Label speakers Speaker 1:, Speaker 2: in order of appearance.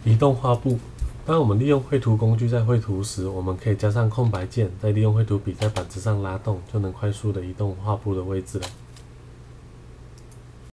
Speaker 1: 移动画布。当我们利用绘图工具在绘图时，我们可以加上空白键，再利用绘图笔在板子上拉动，就能快速的移动画布的位置了。